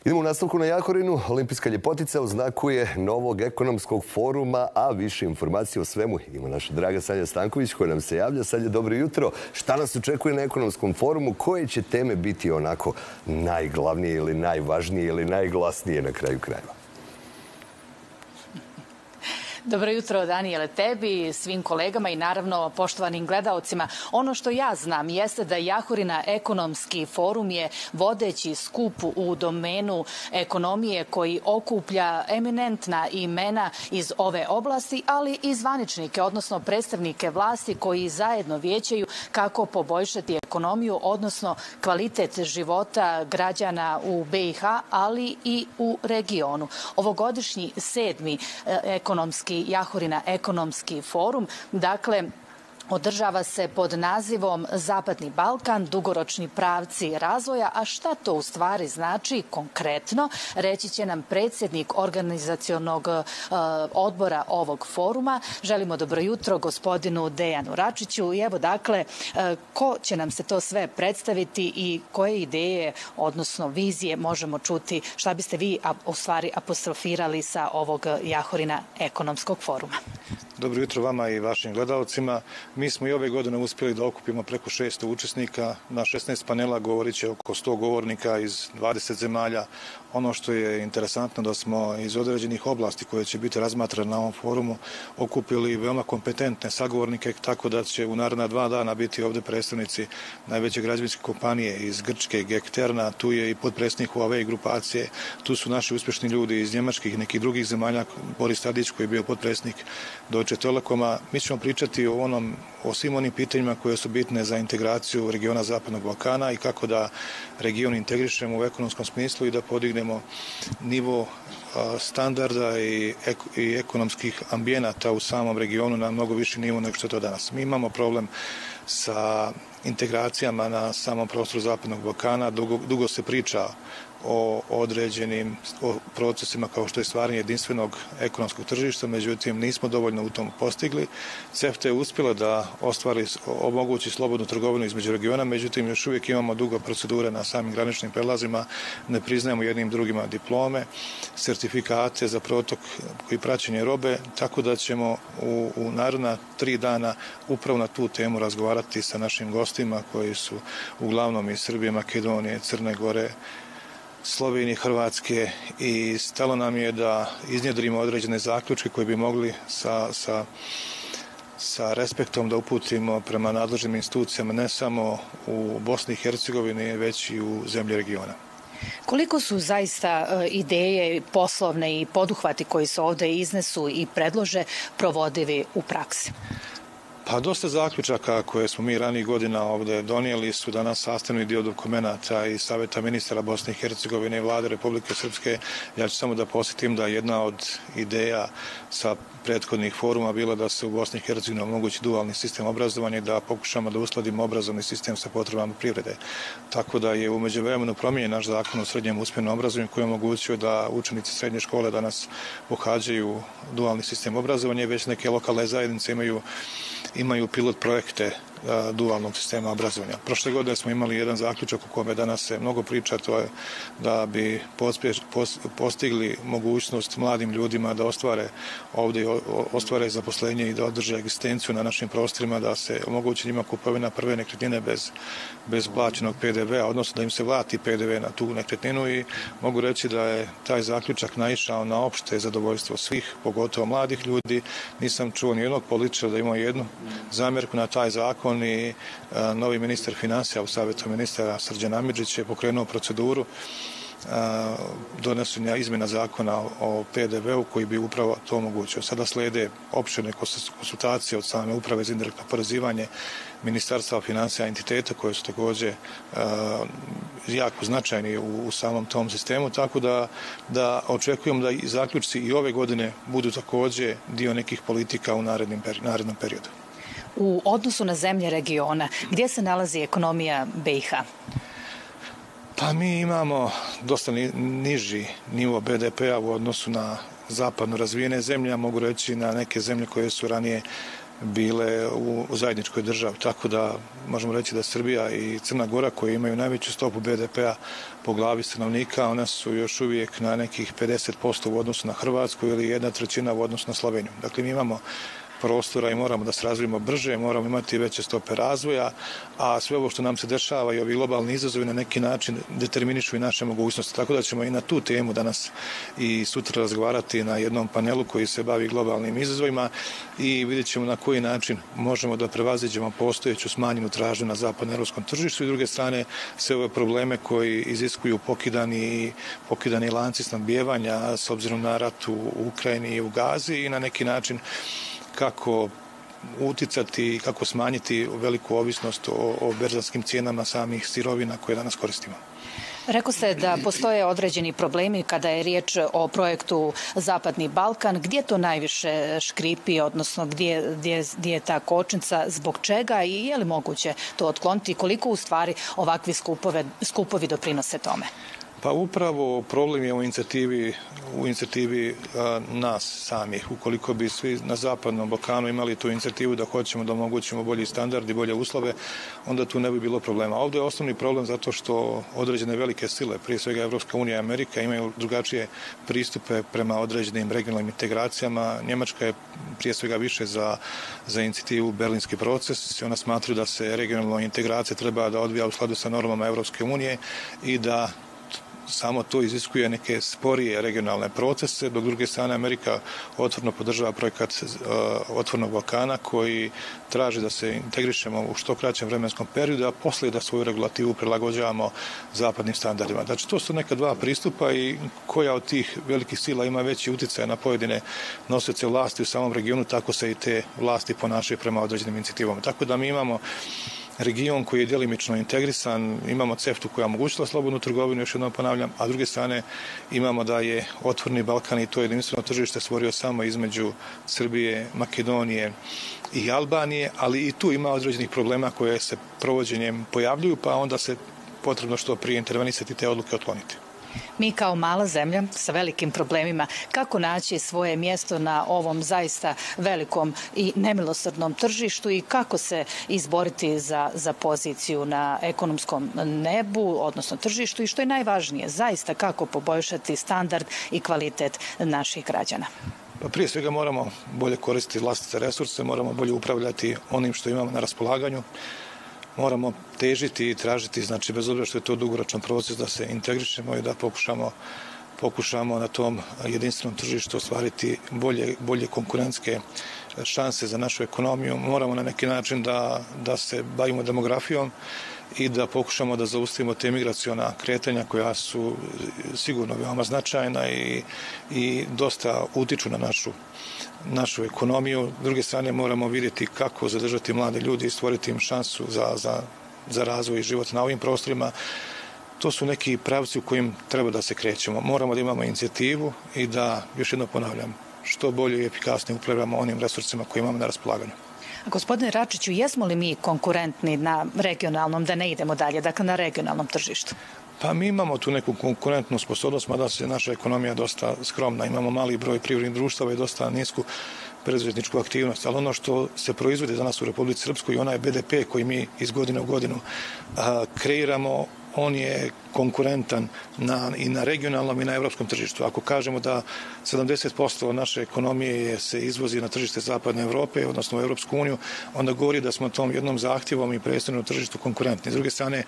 Idemo u nastavku na Jahorinu. Olimpijska ljepotica u znaku je novog ekonomskog foruma, a više informacije o svemu ima naša draga Sanja Stanković koja nam se javlja. Sanja, dobro jutro. Šta nas očekuje na ekonomskom forumu? Koje će teme biti onako najglavnije ili najvažnije ili najglasnije na kraju krajeva? Dobro jutro, Danijele, tebi, svim kolegama i naravno poštovanim gledaocima. Ono što ja znam jeste da Jahorina ekonomski forum je vodeći skup u domenu ekonomije koji okuplja eminentna imena iz ove oblasti, ali i zvaničnike, odnosno predstavnike vlasti koji zajedno vijećaju kako poboljšati ekonomiju, odnosno kvalitet života građana u BiH, ali i u regionu. Ovogodišnji 7. ekonomski Jahorina ekonomski forum, dakle, održava se pod nazivom Zapadni Balkan, dugoročni pravci razvoja, a šta to u stvari znači konkretno, reći će nam predsjednik organizacionog odbora ovog foruma. Želimo dobro jutro gospodinu Dejanu Račiću i evo dakle, ko će nam se to sve predstaviti i koje ideje, odnosno vizije možemo čuti, šta biste vi u stvari apostrofirali sa ovog Jahorina ekonomskog foruma? Dobro jutro vama i vašim gledalcima. Mi smo i ove godine uspjeli da okupimo preko 600 učesnika. Na 16 panela govorit će oko 100 govornika iz 20 zemalja. Ono što je interesantno da smo iz određenih oblasti koje će biti razmatrane na ovom forumu okupili veoma kompetentne sagovornike, tako da će u naredna 2 dana biti ovdje predstavnici najveće građevinske kompanije iz Grčke, Gekterna, tu je i potpredsjednik Huawei grupacije, tu su naši uspješni ljudi iz Njemačkih i nekih drugih zemalja, Boris Tadić koji je bio potpredsjednik Deutsche Telekoma. Mi ćemo pričati o svim onim pitanjima koje su bitne za integraciju regiona Zapadnog Balkana i kako da region integrišemo u ekonomskom smislu i da podignemo nivo standarda i ekonomskih ambijenata u samom regionu na mnogo viši nivo nego što je to danas. Mi imamo problem sa integracijama na samom prostoru Zapadnog Balkana. Dugo se priča o određenim procesima kao što je stvaranje jedinstvenog ekonomskog tržišta, međutim nismo dovoljno u tom postigli. CEFTA je uspjela da omogući slobodnu trgovinu između regiona, međutim još uvijek imamo dugo procedure na samim graničnim prelazima, ne priznajemo jednim drugima diplome, sertifikate za protok i praćenje robe, tako da ćemo u naredna 3 dana upravo na tu temu razgovarati sa našim gostima koji su uglavnom iz Srbije, Makedonije, Crne Gore, Slovenije, Hrvatske i stalo nam je da iznjedrimo određene zaključke koje bi mogli sa respektom da uputimo prema nadležnim institucijama ne samo u Bosni i Hercegovini, već i u zemlji regiona. Koliko su zaista ideje poslovne i poduhvati koji se ovdje iznesu i predlože provodivi u praksi? Pa dosta zaključaka koje smo mi ranijih godina ovdje donijeli su danas sastavni dio dokumenta i Savjeta ministara Bosne i Hercegovine i Vlade Republike Srpske. Ja ću samo da posjetim da jedna od ideja sa prethodnih foruma bila da se u Bosni i Hercegovini omogući dualni sistem obrazovanja i da pokušamo da uskladimo obrazovni sistem sa potrebama privrede. Tako da je u međuvremenu promijenjen naš zakon o srednjem usmenom obrazovanju koji je omogućio da učenici srednje škole danas pohađaju dualni sistem obrazovanja i već neke lokalne zajednice imaju pilot projekte dualnog sistema obrazovanja. Prošle godine smo imali jedan zaključak o kome danas se mnogo priča, to je da bi postigli mogućnost mladim ljudima da ostvare zaposlenje i da održe egzistenciju na našim prostorima, da se omogući njima kupovina prve nekretnine bez plaćenog PDV-a, odnosno da im se vrati PDV na tu nekretninu i mogu reći da je taj zaključak naišao na opšte zadovoljstvo svih, pogotovo mladih ljudi. Nisam čuo ni jednog političara da ima jednu zamjerku na taj zakon i novi ministar financija u Savjetu ministara Srđan Amidžić je pokrenuo proceduru donošenja izmjena zakona o PDV-u koji bi upravo to omogućio. Sada slijede opširne konsultacije od same uprave za indirektno oporezivanje Ministarstva financija entiteta koje su također jako značajni u samom tom sistemu, tako da očekujemo da i zaključci i ove godine budu također dio nekih politika u narednom periodu. U odnosu na zemlje regiona, gdje se nalazi ekonomija BiH? Pa mi imamo dosta niži nivo BDP-a u odnosu na zapadno razvijene zemlje, a mogu reći na neke zemlje koje su ranije bile u zajedničkoj državi. Tako da možemo reći da Srbija i Crna Gora, koji imaju najveću stopu BDP-a po glavi stanovnika, one su još uvijek na nekih 50% u odnosu na Hrvatsku ili 1/3 u odnosu na Sloveniju. Dakle, mi imamo prostora i moramo da se razvijemo brže, moramo imati veće stope razvoja, a sve ovo što nam se dešava i ovi globalni izazovi na neki način determinišu i naše mogućnosti. Tako da ćemo i na tu temu danas i sutra razgovarati na jednom panelu koji se bavi globalnim izazovima i vidjet ćemo na koji način možemo da prevaziđemo postojeću smanjenu tražnju na zapadnoevropskom tržištu i s druge strane sve ove probleme koji iziskuju pokidani lanci snabdijevanja s obzirom na rat u Ukrajini i u Gazi i na neki način kako uticati i kako smanjiti veliku ovisnost o berzanskim cijenama samih sirovina koje danas koristimo. Rekao ste da postoje određeni problemi kada je riječ o projektu Zapadni Balkan. Gdje to najviše škripi, odnosno gdje je ta kočnica, zbog čega i je li moguće to otkloniti? Koliko u stvari ovakvi skupovi doprinose tome? Pa upravo problem je u inicijativi nas samih. Ukoliko bi svi na Zapadnom Balkanu imali tu inicijativu da hoćemo da omogućimo bolji standard i bolje uslove, onda tu ne bi bilo problema. Ovdje je osnovni problem zato što određene velike sile, prije svega Evropska unija i Amerika, imaju drugačije pristupe prema određenim regionalnim integracijama. Njemačka je prije svega više za inicijativu Berlinski proces. Ona smatraju da se regionalna integracija treba da odvija u skladu sa normama Evropske unije i da samo to iziskuje neke sporije regionalne procese, dok druge strane Amerika otvoreno podržava projekat Otvorenog Balkana koji traži da se integrišemo u što kraćem vremenskom periodu, a poslije da svoju regulativu prilagođavamo zapadnim standardima. Znači, to su neka dva pristupa i koja od tih velikih sila ima veći utjecaj na pojedine nosioce vlasti u samom regionu, tako se i te vlasti ponašaju prema određenim inicijativama. Tako da mi imamo region koji je djelimično integrisan, imamo CEFTA koja je omogućila slobodnu trgovinu, još jednom ponavljam, a s druge strane imamo da je Otvoreni Balkan i to jedinstveno tržište stvorio samo između Srbije, Makedonije i Albanije, ali i tu ima određenih problema koje se provođenjem pojavljuju, pa onda se potrebno što prije intervenisati te odluke otkloniti. Mi kao mala zemlja sa velikim problemima, kako naći svoje mjesto na ovom zaista velikom i nemilosrdnom tržištu i kako se izboriti za poziciju na ekonomskom nebu, odnosno tržištu i što je najvažnije, zaista kako poboljšati standard i kvalitet naših građana? Pa prije svega moramo bolje koristiti vlastite resurse, moramo bolje upravljati onim što imamo na raspolaganju. Moramo težiti i tražiti, znači bez obzira što je to dugoročan proces, da se integrišemo i da pokušamo na tom jedinstvenom tržištu ostvariti bolje konkurentske šanse za našu ekonomiju. Moramo na neki način da se bavimo demografijom i da pokušamo da zaustavimo te migraciona kretanja koja su sigurno veoma značajna i dosta utiču na našu ekonomiju. S druge strane moramo vidjeti kako zadržati mlade ljudi i stvoriti im šansu za razvoj i život na ovim prostorima. To su neki pravci u kojim treba da se krećemo. Moramo da imamo inicijativu i da, još jedno ponavljam, što bolje i efikasnije upravljamo onim resursima koje imamo na raspolaganju. Gospodine Račiću, jesmo li mi konkurentni na regionalnom, da ne idemo dalje, dakle na regionalnom tržištu? Pa mi imamo tu neku konkurentnu sposobnost, mada se naša ekonomija dosta skromna. Imamo mali broj privrednih društava i dosta nisku preduzetničku aktivnost, ali ono što se proizvodi danas u Republici Srpskoj i onaj BDP koji mi iz godine u godinu kreiramo, on je konkurentan i na regionalnom i na evropskom tržištu. Ako kažemo da 70% naše ekonomije se izvozi na tržište Zapadne Evrope, odnosno u Evropsku uniju, onda govori da smo tom jednom zahtjevom i predstavljenom tržištu konkurentni. S druge strane,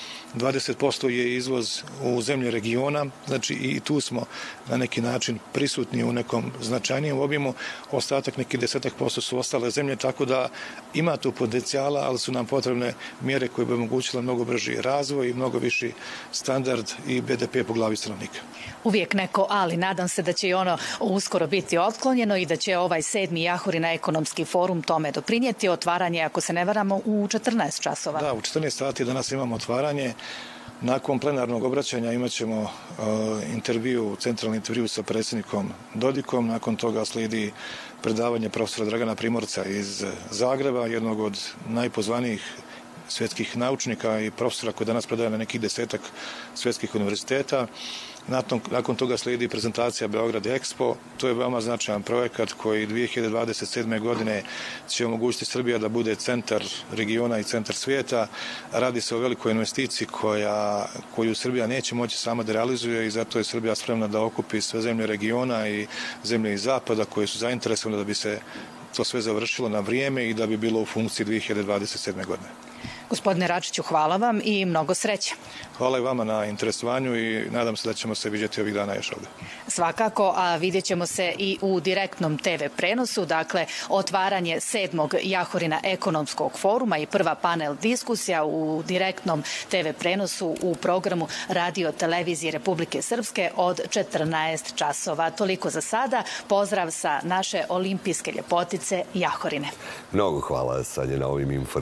20% je izvoz u zemlje regiona, znači i tu smo na neki način prisutni u nekom značajnijem obimu, ostatak neki 10% su ostale zemlje, tako da ima tu potencijala, ali su nam potrebne mjere koje bi omogućile mnogo brži razvoj i mnogo viši standard i BDP po glavi stanovnika. Uvijek neko ali, nadam se da će i ono uskoro biti otklonjeno i da će ovaj 7. Jahorina ekonomski forum tome doprinijeti. Otvaranje, ako se ne varamo, u 14 časova. Da, u 14 sati danas imamo otvaranje. Nakon plenarnog obraćanja imat ćemo centralni intervju sa predsjednikom Dodikom. Nakon toga slijedi predavanje profesora Dragana Primorca iz Zagreba, jednog od najpozvanijih svjetskih naučnika i profesora koji danas predaje na nekih 10-ak svjetskih univerziteta. Nakon toga slijedi prezentacija Beograd Expo. To je veoma značajan projekat koji 2027. godine će omogućiti Srbija da bude centar regiona i centar svijeta. Radi se o velikoj investiciji koju Srbija neće moći sama da realizuje i zato je Srbija spremna da okupi sve zemlje regiona i zemlje iz zapada koje su zainteresovane da bi se to sve završilo na vrijeme i da bi bilo u funkciji 2027. godine. Gospodine Račiću, hvala vam i mnogo sreće. Hvala i vama na interesovanju i nadam se da ćemo se vidjeti ovih dana još ovdje. Svakako, a vidjet ćemo se i u direktnom TV prenosu, dakle otvaranje 7. Jahorina ekonomskog foruma i prva panel diskusija u direktnom TV prenosu u programu Radio Televizije Republike Srpske od 14 časova. Toliko za sada. Pozdrav sa naše olimpijske ljepotice Jahorine. Mnogo hvala Sanje na ovim informacijama.